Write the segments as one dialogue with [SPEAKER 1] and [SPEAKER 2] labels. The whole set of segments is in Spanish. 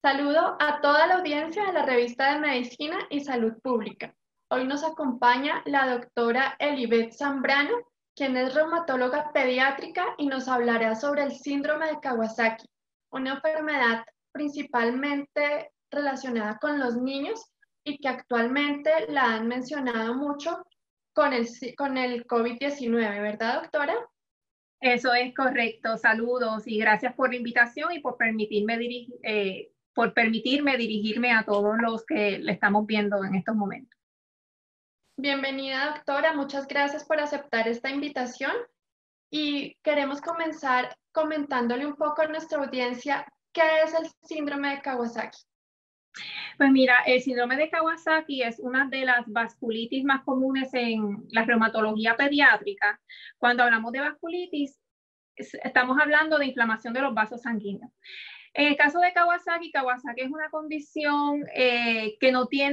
[SPEAKER 1] Saludo a toda la audiencia de la revista de Medicina y Salud Pública. Hoy nos acompaña la doctora Elibeth Zambrano, quien es reumatóloga pediátrica y nos hablará sobre el síndrome de Kawasaki, una enfermedad principalmente relacionada con los niños y que actualmente la han mencionado mucho con el COVID-19, ¿verdad, doctora?
[SPEAKER 2] Eso es correcto. Saludos y gracias por la invitación y por permitirme dirigirme a todos los que le estamos viendo en estos momentos.
[SPEAKER 1] Bienvenida, doctora. Muchas gracias por aceptar esta invitación y queremos comenzar comentándole un poco a nuestra audiencia qué es el síndrome de Kawasaki.
[SPEAKER 2] Pues mira, el síndrome de Kawasaki es una de las vasculitis más comunes en la reumatología pediátrica. Cuando hablamos de vasculitis, estamos hablando de inflamación de los vasos sanguíneos. En el caso de Kawasaki, Kawasaki es una condición que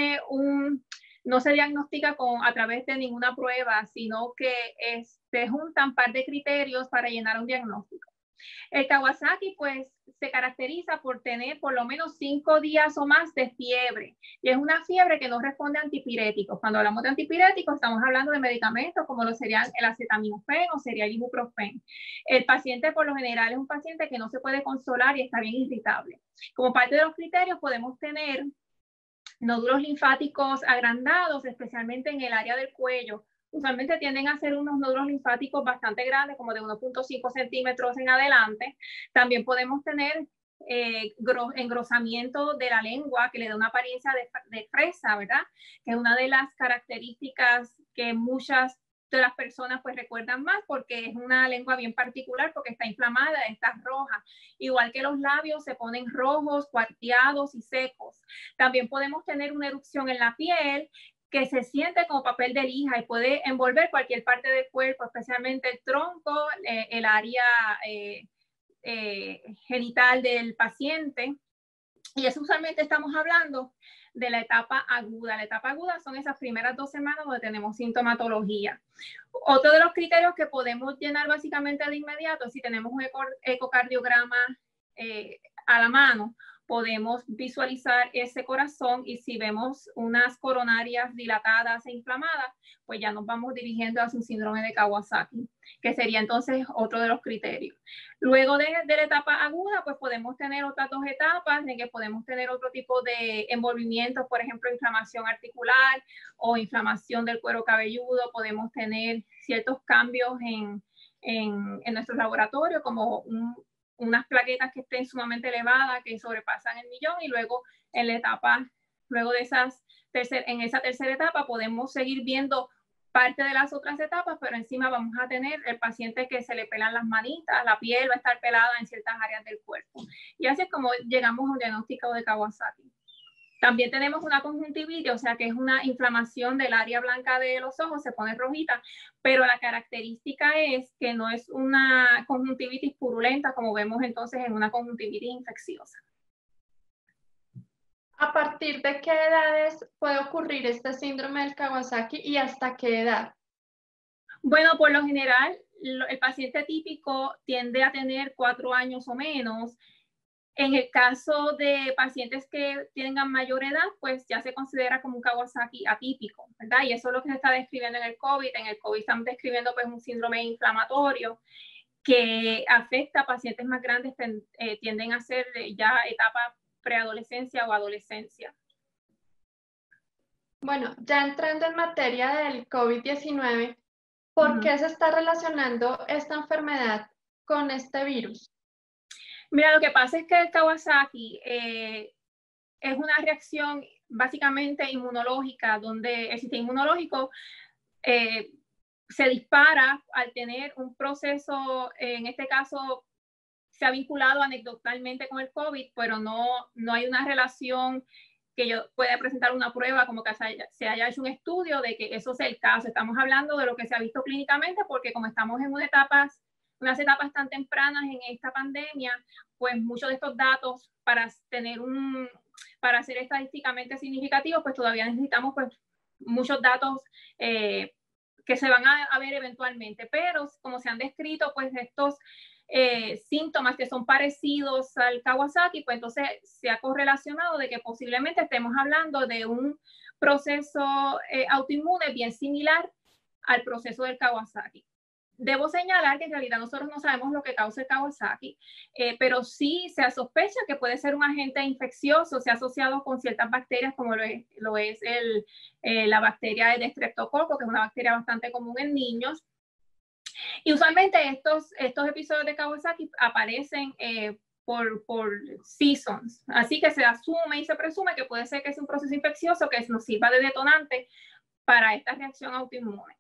[SPEAKER 2] no se diagnostica a través de ninguna prueba, sino que se juntan un par de criterios para llenar un diagnóstico. El Kawasaki, pues, se caracteriza por tener por lo menos 5 días o más de fiebre. Y es una fiebre que no responde a antipiréticos. Cuando hablamos de antipiréticos, estamos hablando de medicamentos como lo serían el acetaminofén o sería el ibuprofén. El paciente, por lo general, es un paciente que no se puede consolar y está bien irritable. Como parte de los criterios, podemos tener nódulos linfáticos agrandados, especialmente en el área del cuello. Usualmente tienden a ser unos nódulos linfáticos bastante grandes, como de 1.5 centímetros en adelante. También podemos tener engrosamiento de la lengua, que le da una apariencia de fresa, ¿verdad? Que es una de las características que muchas de las personas pues recuerdan más, porque es una lengua bien particular, porque está inflamada, está roja. Igual que los labios se ponen rojos, cuarteados y secos. También podemos tener una erupción en la piel, que se siente como papel de lija y puede envolver cualquier parte del cuerpo, especialmente el tronco, el área genital del paciente. Y eso usualmente estamos hablando de la etapa aguda. La etapa aguda son esas primeras 2 semanas donde tenemos sintomatología. Otro de los criterios que podemos llenar básicamente de inmediato, si tenemos un ecocardiograma a la mano, podemos visualizar ese corazón y si vemos unas coronarias dilatadas e inflamadas, pues ya nos vamos dirigiendo hacia un síndrome de Kawasaki, que sería entonces otro de los criterios. Luego de la etapa aguda, pues podemos tener otras 2 etapas en que podemos tener otro tipo de envolvimientos, por ejemplo, inflamación articular o inflamación del cuero cabelludo. Podemos tener ciertos cambios en nuestro laboratorio, como unas plaquetas que estén sumamente elevadas, que sobrepasan el 1.000.000, y luego en la etapa, luego de en esa tercera etapa podemos seguir viendo parte de las otras etapas, pero encima vamos a tener el paciente que se le pelan las manitas, la piel va a estar pelada en ciertas áreas del cuerpo. Y así es como llegamos a un diagnóstico de Kawasaki. También tenemos una conjuntivitis, o sea que es una inflamación del área blanca de los ojos, se pone rojita, pero la característica es que no es una conjuntivitis purulenta como vemos entonces en una conjuntivitis infecciosa.
[SPEAKER 1] ¿A partir de qué edades puede ocurrir este síndrome del Kawasaki y hasta qué edad?
[SPEAKER 2] Bueno, por lo general, el paciente típico tiende a tener 4 años o menos. En el caso de pacientes que tengan mayor edad, pues ya se considera como un Kawasaki atípico, ¿verdad? Y eso es lo que se está describiendo en el COVID. En el COVID estamos describiendo pues un síndrome inflamatorio que afecta a pacientes más grandes, tienden a ser ya etapa preadolescencia o adolescencia.
[SPEAKER 1] Bueno, ya entrando en materia del COVID-19, ¿por qué se está relacionando esta enfermedad con este virus?
[SPEAKER 2] Mira, lo que pasa es que el Kawasaki es una reacción básicamente inmunológica, donde el sistema inmunológico se dispara al tener un proceso, en este caso se ha vinculado anecdotalmente con el COVID, pero no hay una relación que yo pueda presentar una prueba como que se haya hecho un estudio de que eso sea el caso. Estamos hablando de lo que se ha visto clínicamente, porque como estamos en unas etapas tan tempranas en esta pandemia, pues muchos de estos datos para ser estadísticamente significativos, pues todavía necesitamos pues muchos datos que se van a ver eventualmente, pero como se han descrito pues estos síntomas que son parecidos al Kawasaki, pues entonces se ha correlacionado de que posiblemente estemos hablando de un proceso autoinmune bien similar al proceso del Kawasaki. Debo señalar que en realidad nosotros no sabemos lo que causa el Kawasaki, pero sí se sospecha que puede ser un agente infeccioso, se ha asociado con ciertas bacterias como lo es la bacteria de Streptococcus, que es una bacteria bastante común en niños. Y usualmente estos episodios de Kawasaki aparecen por seasons, así que se asume y se presume que puede ser que es un proceso infeccioso que nos sirva de detonante para esta reacción autoinmune.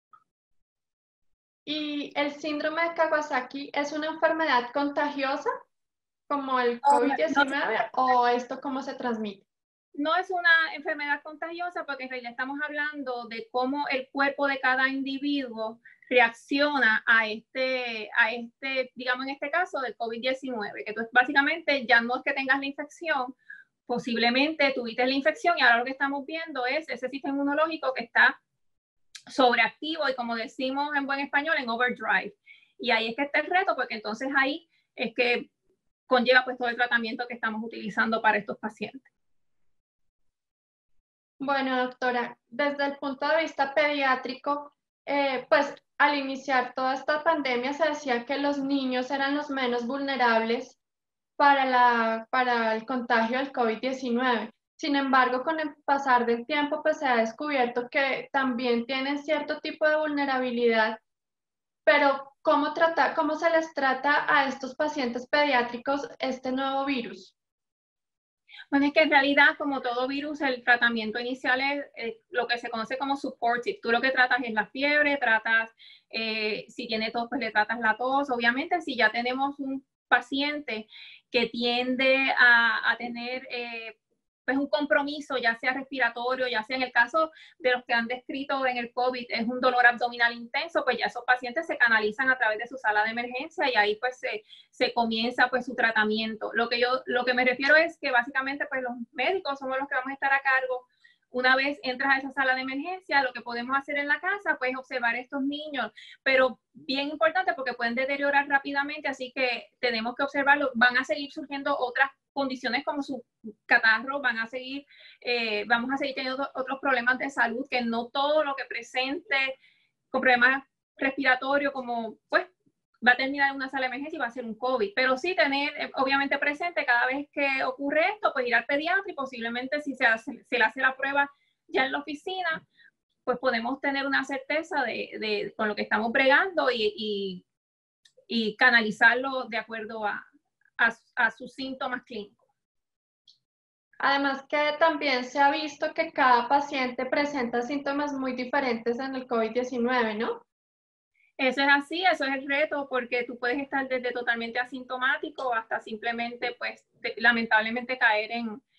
[SPEAKER 1] ¿Y el síndrome de Kawasaki es una enfermedad contagiosa como el COVID-19 o esto cómo se transmite?
[SPEAKER 2] No es una enfermedad contagiosa porque en realidad estamos hablando de cómo el cuerpo de cada individuo reacciona a digamos en este caso del COVID-19, que tú básicamente ya no es que tengas la infección, posiblemente tuviste la infección y ahora lo que estamos viendo es ese sistema inmunológico que está sobreactivo y como decimos en buen español, en overdrive. Y ahí es que está el reto porque entonces ahí es que conlleva pues todo el tratamiento que estamos utilizando para estos pacientes.
[SPEAKER 1] Bueno, doctora, desde el punto de vista pediátrico, pues al iniciar toda esta pandemia se decía que los niños eran los menos vulnerables para el contagio del COVID-19. Sin embargo, con el pasar del tiempo, pues se ha descubierto que también tienen cierto tipo de vulnerabilidad, pero ¿cómo se les trata a estos pacientes pediátricos este nuevo virus?
[SPEAKER 2] Bueno, es que en realidad, como todo virus, el tratamiento inicial es lo que se conoce como supportive. Tú lo que tratas es la fiebre, si tiene tos, pues le tratas la tos. Obviamente, si ya tenemos un paciente que tiende a tener pues un compromiso, ya sea respiratorio, ya sea en el caso de los que han descrito en el COVID, es un dolor abdominal intenso, pues ya esos pacientes se canalizan a través de su sala de emergencia y ahí pues se comienza pues su tratamiento. Lo que me refiero es que básicamente pues los médicos somos los que vamos a estar a cargo. Una vez entras a esa sala de emergencia, lo que podemos hacer en la casa, pues observar a estos niños, pero bien importante porque pueden deteriorar rápidamente, así que tenemos que observarlo. Van a seguir surgiendo otras condiciones como su catarro, vamos a seguir teniendo otros problemas de salud, que no todo lo que presente con problemas respiratorios como pues va a terminar en una sala de emergencia y va a ser un COVID, pero sí tener obviamente presente cada vez que ocurre esto, pues ir al pediatra y posiblemente si se le hace la prueba ya en la oficina, pues podemos tener una certeza con lo que estamos bregando y canalizarlo de acuerdo a sus síntomas clínicos.
[SPEAKER 1] Además que también se ha visto que cada paciente presenta síntomas muy diferentes en el COVID-19, ¿no?
[SPEAKER 2] Eso es así, eso es el reto, porque tú puedes estar desde totalmente asintomático hasta simplemente, pues, lamentablemente caer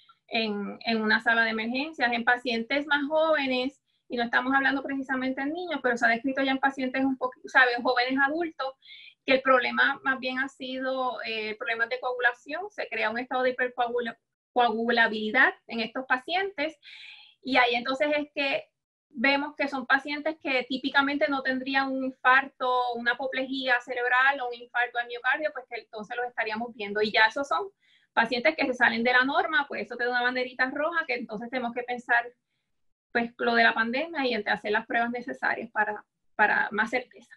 [SPEAKER 2] en una sala de emergencias. En pacientes más jóvenes, y no estamos hablando precisamente en niños, pero se ha descrito ya en pacientes jóvenes adultos, que el problema más bien ha sido problemas de coagulación, se crea un estado de hipercoagulabilidad en estos pacientes, y ahí entonces es que vemos que son pacientes que típicamente no tendrían un infarto, una apoplejía cerebral o un infarto al miocardio, pues que entonces los estaríamos viendo. Y ya esos son pacientes que se salen de la norma, pues eso te da una banderita roja, que entonces tenemos que pensar pues lo de la pandemia y hacer las pruebas necesarias para más certeza.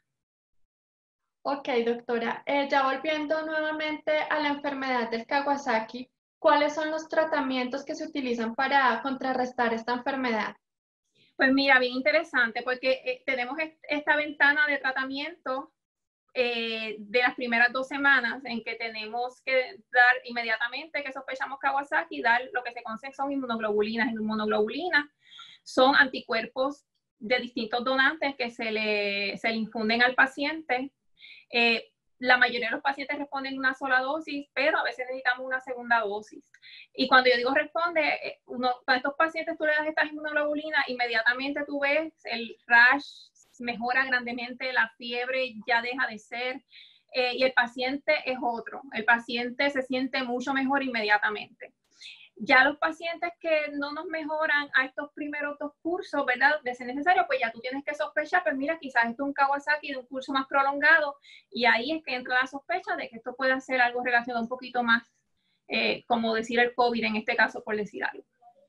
[SPEAKER 1] Ok, doctora. Ya volviendo nuevamente a la enfermedad del Kawasaki, ¿cuáles son los tratamientos que se utilizan para contrarrestar esta enfermedad?
[SPEAKER 2] Pues mira, bien interesante, porque tenemos esta ventana de tratamiento de las primeras 2 semanas en que tenemos que dar inmediatamente que sospechamos Kawasaki, dar lo que se conoce son inmunoglobulinas. Inmunoglobulinas son anticuerpos de distintos donantes que se le infunden al paciente. La mayoría de los pacientes responden una sola dosis, pero a veces necesitamos una segunda dosis. Y cuando yo digo responde, para estos pacientes tú le das estas inmunoglobulinas, inmediatamente tú ves el rash, mejora grandemente, la fiebre ya deja de ser, y el paciente es otro. El paciente se siente mucho mejor inmediatamente. Ya los pacientes que no nos mejoran a estos primeros 2 cursos, ¿verdad? De ser necesario, pues ya tú tienes que sospechar, pues mira, quizás esto es un Kawasaki de un curso más prolongado, y ahí es que entra la sospecha de que esto puede ser algo relacionado un poquito más, como decir el COVID en este caso, por decir algo.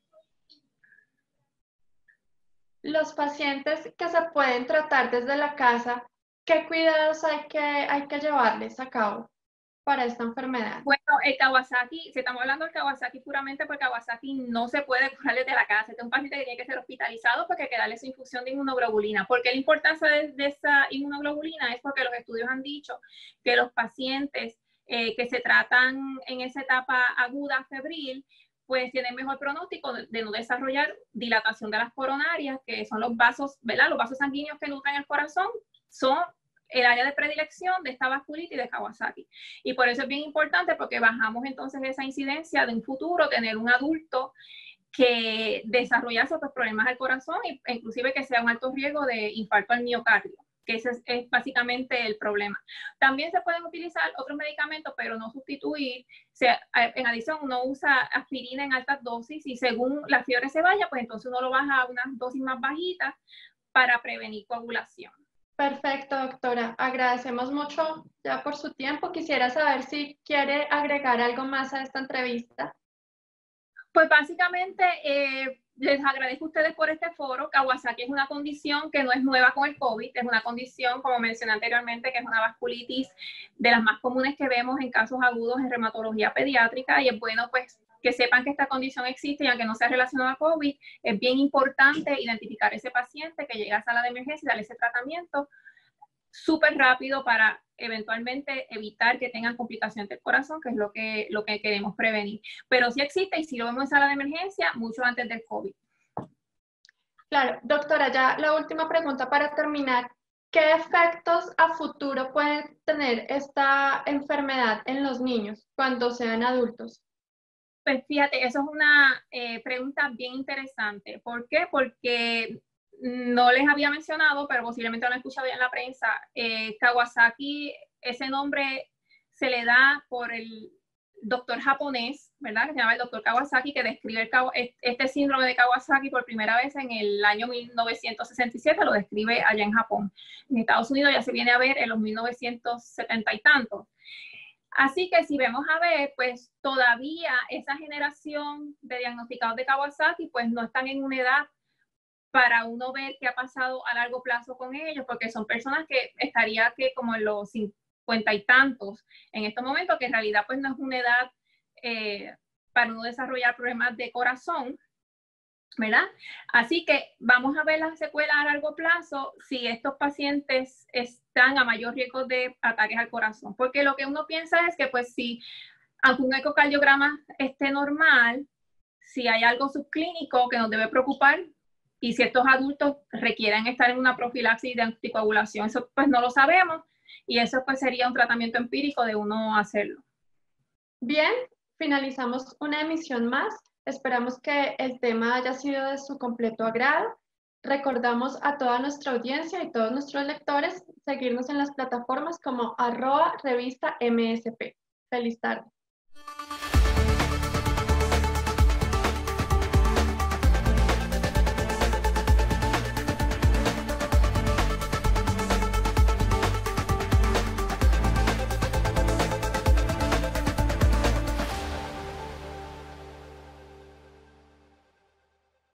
[SPEAKER 1] Los pacientes que se pueden tratar desde la casa, ¿qué cuidados hay que llevarles a cabo para esta enfermedad?
[SPEAKER 2] Bueno, el Kawasaki, si estamos hablando del Kawasaki puramente, porque Kawasaki no se puede curar desde la casa. Este es un paciente que tiene que ser hospitalizado porque hay que darle su infusión de inmunoglobulina. ¿Por qué la importancia de esa inmunoglobulina? Es porque los estudios han dicho que los pacientes que se tratan en esa etapa aguda febril, pues tienen mejor pronóstico de no desarrollar dilatación de las coronarias, que son los vasos, ¿verdad? Los vasos sanguíneos que nutren el corazón, son el área de predilección de esta vasculitis de Kawasaki. Y por eso es bien importante, porque bajamos entonces esa incidencia de un futuro tener un adulto que desarrollase otros problemas del corazón e inclusive que sea un alto riesgo de infarto al miocardio, que ese es básicamente el problema. También se pueden utilizar otros medicamentos, pero no sustituir. En adición, uno usa aspirina en altas dosis y según la fiebre se vaya, pues entonces uno lo baja a unas dosis más bajitas para prevenir coagulación.
[SPEAKER 1] Perfecto, doctora. Agradecemos mucho ya por su tiempo. Quisiera saber si quiere agregar algo más a esta entrevista.
[SPEAKER 2] Pues básicamente les agradezco a ustedes por este foro. Kawasaki es una condición que no es nueva con el COVID, es una condición, como mencioné anteriormente, que es una vasculitis de las más comunes que vemos en casos agudos en reumatología pediátrica, y es bueno pues que sepan que esta condición existe, y aunque no sea relacionada a COVID, es bien importante identificar ese paciente que llega a sala de emergencia y darle ese tratamiento súper rápido para eventualmente evitar que tengan complicaciones del corazón, que es lo que queremos prevenir. Pero sí existe, y si lo vemos en sala de emergencia, mucho antes del COVID.
[SPEAKER 1] Claro, doctora, ya la última pregunta para terminar. ¿Qué efectos a futuro puede tener esta enfermedad en los niños cuando sean adultos?
[SPEAKER 2] Pues fíjate, eso es una pregunta bien interesante. ¿Por qué? Porque no les había mencionado, pero posiblemente lo han escuchado ya en la prensa. Kawasaki, ese nombre se le da por el doctor japonés, ¿verdad? Que se llama el doctor Kawasaki, que describe este síndrome de Kawasaki por primera vez en el año 1967, lo describe allá en Japón. En Estados Unidos ya se viene a ver en los 1970 y tantos. Así que si vemos a ver, pues todavía esa generación de diagnosticados de Kawasaki, pues no están en una edad para uno ver qué ha pasado a largo plazo con ellos, porque son personas que estaría que como en los 50 y tantos en estos momentos, que en realidad pues no es una edad para uno desarrollar problemas de corazón, ¿verdad? Así que vamos a ver las secuelas a largo plazo si estos pacientes están a mayor riesgo de ataques al corazón, porque lo que uno piensa es que pues si, aunque un ecocardiograma esté normal, si hay algo subclínico que nos debe preocupar, y si estos adultos requieren estar en una profilaxis de anticoagulación, eso pues no lo sabemos, y eso pues sería un tratamiento empírico de uno hacerlo.
[SPEAKER 1] Bien, finalizamos una emisión más. Esperamos que el tema haya sido de su completo agrado. Recordamos a toda nuestra audiencia y todos nuestros lectores seguirnos en las plataformas como @revista MSP. Feliz tarde.